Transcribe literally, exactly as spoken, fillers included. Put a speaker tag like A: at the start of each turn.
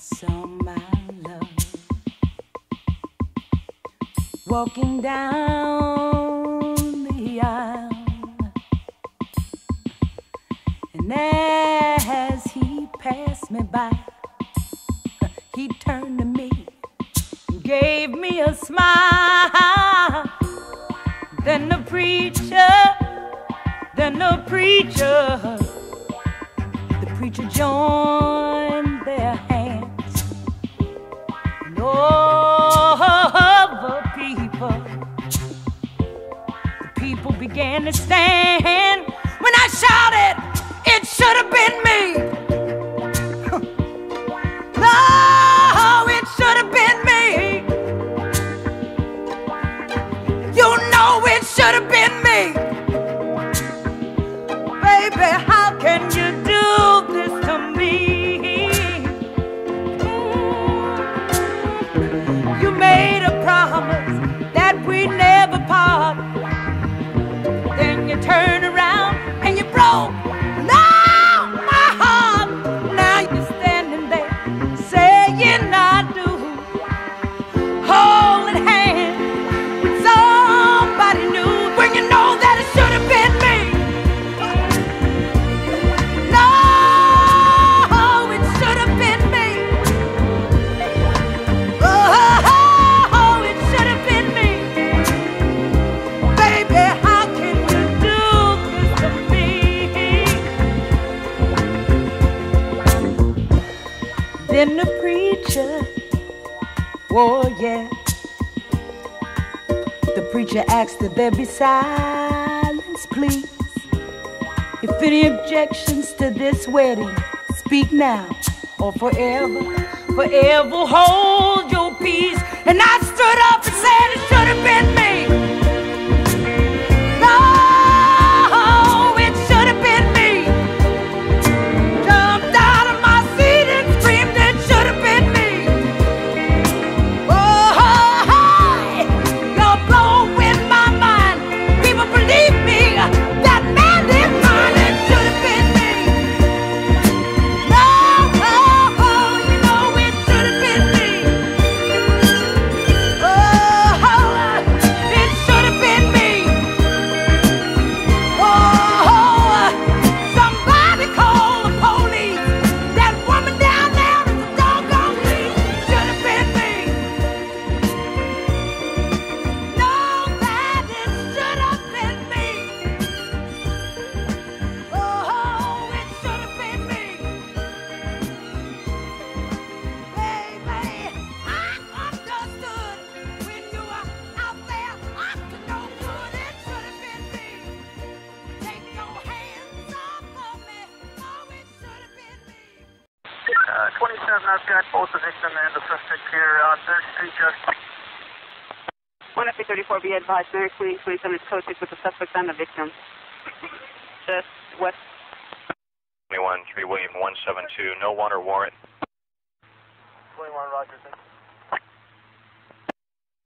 A: some I love, walking down the aisle, and as he passed me by, he turned to me and gave me a smile. Then the preacher, then the preacher, the preacher joined their hands, and all the people, the people began to stand. When I shouted, it should have been me. No, it should have been me. You know it should have been me. Baby, how can you do this to me? You made a promise that we'd never part. Then you turned around and you broke my heart. Now you're standing there saying I do, holding hands with somebody new, when you know that it should have been me. No, it should have been me. Oh, it should have been me. Baby, how can you do this to me? Then the preacher, oh yeah, the preacher asked that there be silence, please. If any objections to this wedding, speak now or forever, forever hold your peace. And I stood up and said it should have been me. No, it should have been me. Jumped out of my seat and screamed it should have been me. Oh, you're blowing my mind. People believe me. That man is mine. It should have been me. No, you know it should have been me. Oh, it should have been me. Oh, somebody call the police. That woman down there is a doggone thief. Should have been me. No, that it should have been me. Oh, it should have been me. Baby, I understood when you were out there up to no good. It should have been me. Take your hands off of me. Oh, it should have been me.
B: Uh, twenty-seven, I've got both the victim and the suspect here on third Street, just.
C: one F thirty-four, be advised, Mary Queen, twenty-seven is code six with the suspect and the victim. Just west.
D: twenty-one, three William one seven two, no warrant or warrant.
B: twenty-one, Roger, thank you.